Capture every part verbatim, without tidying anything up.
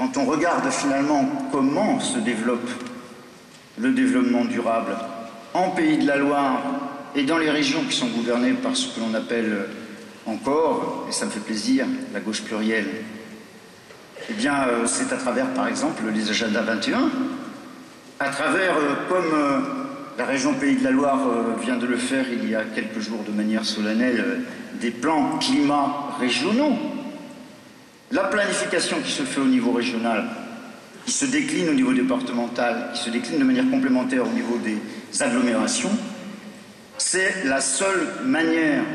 quand on regarde finalement comment se développe le développement durable en Pays de la Loire et dans les régions qui sont gouvernées par ce que l'on appelle encore, et ça me fait plaisir, la gauche plurielle, eh bien c'est à travers par exemple les agendas vingt et un, à travers, comme la région Pays de la Loire vient de le faire il y a quelques jours de manière solennelle, des plans climat régionaux. La planification qui se fait au niveau régional, qui se décline au niveau départemental, qui se décline de manière complémentaire au niveau des agglomérations, c'est la seule manière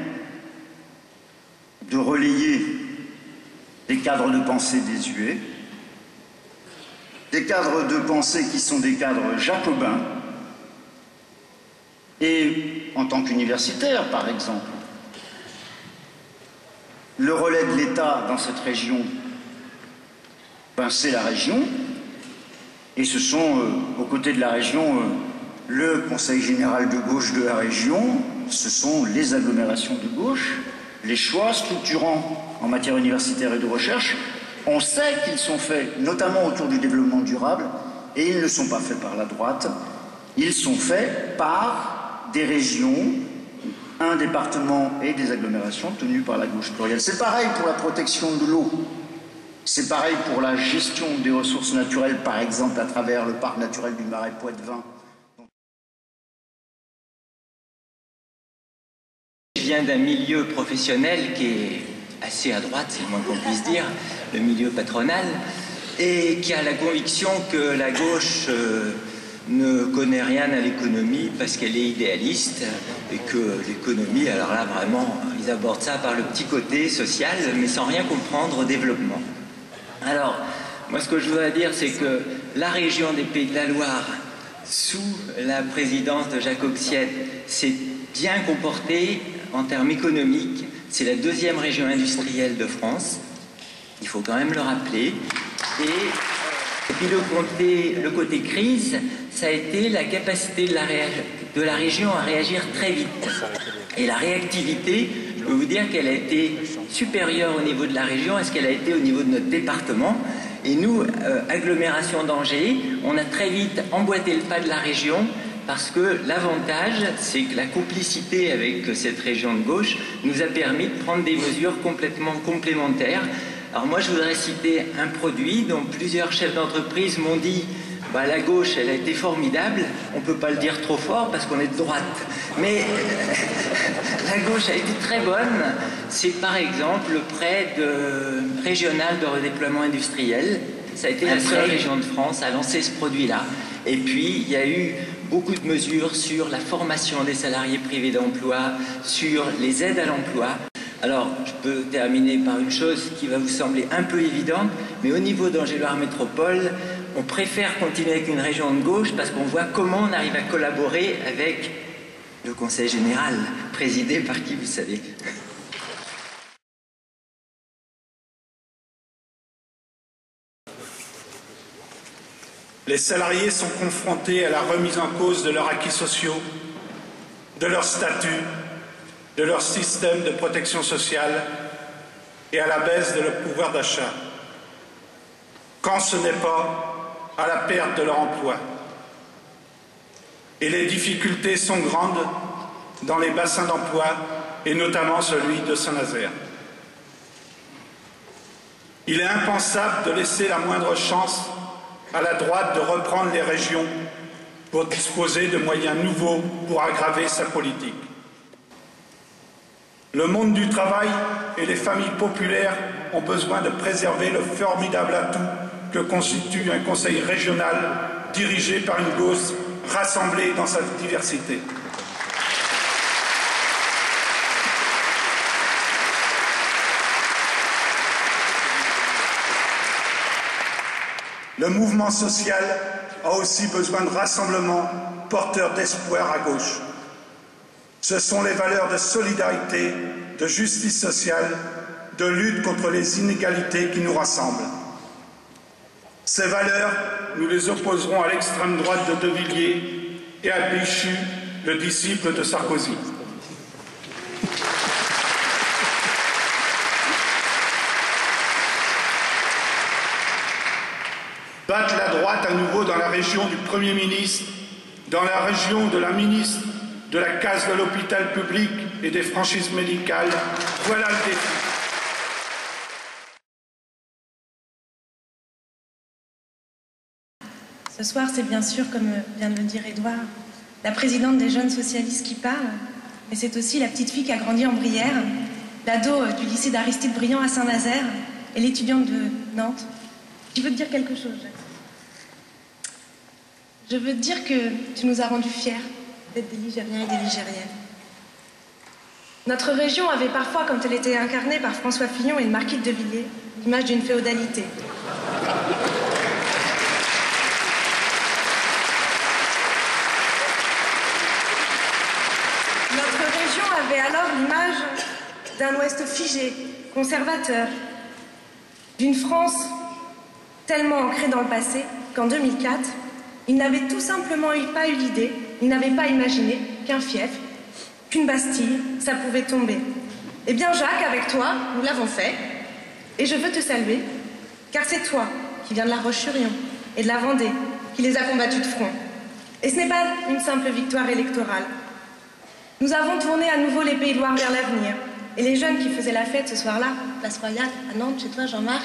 de relayer des cadres de pensée désuets, des cadres de pensée qui sont des cadres jacobins, et en tant qu'universitaire par exemple, le relais de l'État dans cette région, ben, c'est la région, et ce sont, euh, aux côtés de la région, euh, le Conseil général de gauche de la région, ce sont les agglomérations de gauche, les choix structurants en matière universitaire et de recherche, on sait qu'ils sont faits, notamment autour du développement durable, et ils ne sont pas faits par la droite, ils sont faits par des régions, un département et des agglomérations tenues par la gauche plurielle. C'est pareil pour la protection de l'eau. C'est pareil pour la gestion des ressources naturelles, par exemple à travers le parc naturel du Marais Poitevin. Je viens d'un milieu professionnel qui est assez à droite, c'est le moins qu'on puisse dire, le milieu patronal, et qui a la conviction que la gauche euh, ne connaît rien à l'économie parce qu'elle est idéaliste et que l'économie, alors là vraiment, ils abordent ça par le petit côté social, mais sans rien comprendre au développement. Alors, moi ce que je voudrais dire, c'est que la région des Pays de la Loire, sous la présidence de Jacques Oxiette, s'est bien comportée en termes économiques. C'est la deuxième région industrielle de France, il faut quand même le rappeler. Et... Et puis le côté, le côté crise, ça a été la capacité de la, de la région à réagir très vite. Et la réactivité, je peux vous dire qu'elle a été supérieure au niveau de la région à ce qu'elle a été au niveau de notre département. Et nous, euh, agglomération d'Angers, on a très vite emboîté le pas de la région parce que l'avantage, c'est que la complicité avec cette région de gauche nous a permis de prendre des mesures complètement complémentaires. Alors moi je voudrais citer un produit dont plusieurs chefs d'entreprise m'ont dit bah, la gauche elle a été formidable, on ne peut pas le dire trop fort parce qu'on est de droite, mais la gauche a été très bonne, c'est par exemple le prêt de, régional de redéploiement industriel, ça a été la seule région de France à lancer ce produit-là, et puis il y a eu beaucoup de mesures sur la formation des salariés privés d'emploi, sur les aides à l'emploi. Alors, je peux terminer par une chose qui va vous sembler un peu évidente, mais au niveau d'Angers-Loire Métropole, on préfère continuer avec une région de gauche parce qu'on voit comment on arrive à collaborer avec le Conseil général, présidé par qui vous savez. Les salariés sont confrontés à la remise en cause de leurs acquis sociaux, de leur statut, de leur système de protection sociale et à la baisse de leur pouvoir d'achat, quand ce n'est pas à la perte de leur emploi. Et les difficultés sont grandes dans les bassins d'emploi et notamment celui de Saint-Nazaire. Il est impensable de laisser la moindre chance à la droite de reprendre les régions pour disposer de moyens nouveaux pour aggraver sa politique. Le monde du travail et les familles populaires ont besoin de préserver le formidable atout que constitue un conseil régional dirigé par une gauche rassemblée dans sa diversité. Le mouvement social a aussi besoin de rassemblements porteurs d'espoir à gauche. Ce sont les valeurs de solidarité, de justice sociale, de lutte contre les inégalités qui nous rassemblent. Ces valeurs, nous les opposerons à l'extrême droite de De Villiers et à Béchu, le disciple de Sarkozy. battre la droite à nouveau dans la région du Premier ministre, dans la région de la ministre de la casse de l'hôpital public et des franchises médicales. Voilà le défi. Ce soir, c'est bien sûr, comme vient de le dire Édouard, la présidente des jeunes socialistes qui parle, mais c'est aussi la petite fille qui a grandi en Brière, l'ado du lycée d'Aristide Briand à Saint-Nazaire et l'étudiante de Nantes. Je veux te dire quelque chose, Jacques. Je veux te dire que tu nous as rendus fiers d'être des Ligériens et des Ligériennes. Notre région avait parfois, quand elle était incarnée par François Fillon et le marquis de Villiers, l'image d'une féodalité. Notre région avait alors l'image d'un ouest figé, conservateur, d'une France tellement ancrée dans le passé qu'en deux mille quatre, il n'avait tout simplement pas eu l'idée, il n'avait pas imaginé qu'un fief, qu'une Bastille, ça pouvait tomber. Eh bien Jacques, avec toi, nous l'avons fait, et je veux te saluer, car c'est toi qui viens de la Roche-sur-Yon et de la Vendée, qui les a combattus de front. Et ce n'est pas une simple victoire électorale. Nous avons tourné à nouveau les Pays de Loire vers l'avenir. Et les jeunes qui faisaient la fête ce soir-là, place Royale, à Nantes, chez toi, Jean-Marc,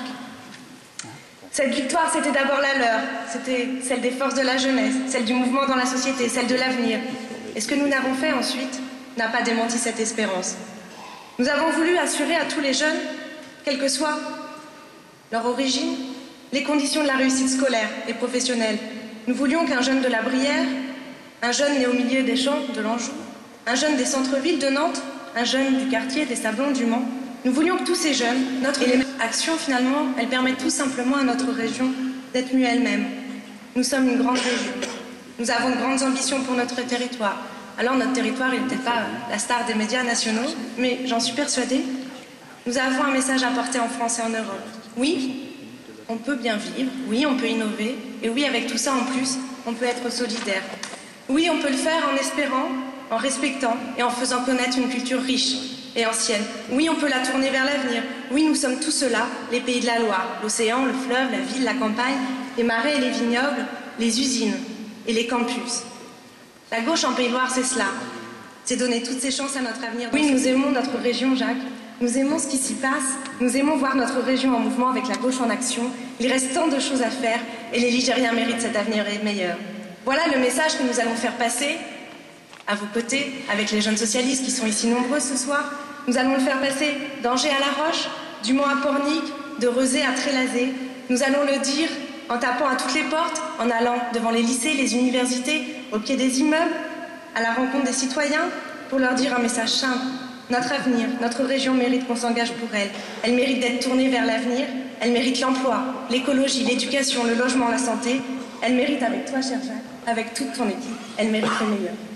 cette victoire, c'était d'abord la leur. C'était celle des forces de la jeunesse, celle du mouvement dans la société, celle de l'avenir. Et ce que nous n'avons fait ensuite n'a pas démenti cette espérance. Nous avons voulu assurer à tous les jeunes, quelle que soit leur origine, les conditions de la réussite scolaire et professionnelle. Nous voulions qu'un jeune de la Brière, un jeune né au milieu des champs de l'Anjou, un jeune des centres-villes de Nantes, un jeune du quartier des Sablons du Mans, nous voulions que tous ces jeunes, notre et les actions finalement, elles permettent tout simplement à notre région d'être mieux elle-même. Nous sommes une grande région. Nous avons de grandes ambitions pour notre territoire. Alors notre territoire, il n'était pas la star des médias nationaux, mais j'en suis persuadée, nous avons un message à porter en France et en Europe. Oui, on peut bien vivre, oui, on peut innover, et oui, avec tout ça en plus, on peut être solidaire. Oui, on peut le faire en espérant, en respectant et en faisant connaître une culture riche et ancienne. Oui, on peut la tourner vers l'avenir. Oui, nous sommes tous ceux-là, les pays de la Loire, l'océan, le fleuve, la ville, la campagne, les marais et les vignobles, les usines et les campus. La gauche en Pays de Loire, c'est cela. C'est donner toutes ces chances à notre avenir. Oui, nous aimons notre région, Jacques. Nous aimons ce qui s'y passe. Nous aimons voir notre région en mouvement avec la gauche en action. Il reste tant de choses à faire et les Ligériens méritent cet avenir meilleur. Voilà le message que nous allons faire passer à vos côtés, avec les jeunes socialistes qui sont ici nombreux ce soir. Nous allons le faire passer d'Angers à La Roche, du Mans à Pornic, de Rezé à Trélazé. Nous allons le dire en tapant à toutes les portes, en allant devant les lycées, les universités, au pied des immeubles, à la rencontre des citoyens, pour leur dire un message simple. Notre avenir, notre région mérite qu'on s'engage pour elle. Elle mérite d'être tournée vers l'avenir. Elle mérite l'emploi, l'écologie, l'éducation, le logement, la santé. Elle mérite avec toi, cher Jacques, avec toute ton équipe, elle mérite le meilleur.